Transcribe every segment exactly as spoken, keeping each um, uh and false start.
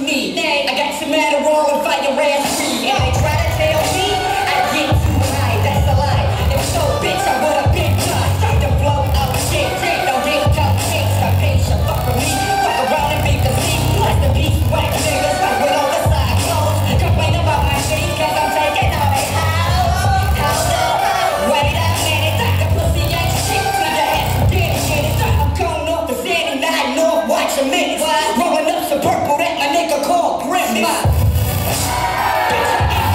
me. I got some Adderall and fire ass free. And they try to tell me I get too high. That's a lie. If so, bitch, I would have been done. Try to blow up shit. Don't get cupcakes. I pay shit. Fuck with me. Fuck around and make the beat. Like the beast, whack niggas. Like with all the side clothes. Complain about my shit, cause I'm taking all they house. House up. Wait a minute. Like the pussy ain't shit till your ass get it, get it. I'm coming off the seventy-nine North. Watch a minute. Rolling up some purple that my nigga called Grimace. Bitch, I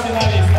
финалист.